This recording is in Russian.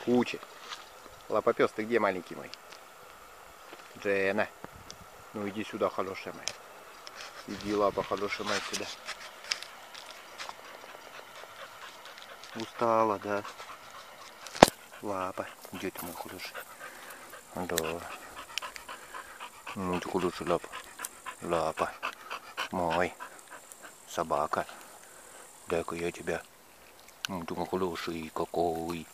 Куча. Лапопес, ты где, маленький мой? Джена. Ну иди сюда, хорошая моя. Иди, лапа, хорошая моя, сюда. Устала, да? Лапа. Где ты, мой хороший? Да. Ну, ты хороший лапа. Лапа. Мой. Собака. Дай-ка я тебя. Ну, ты мой хороший какой.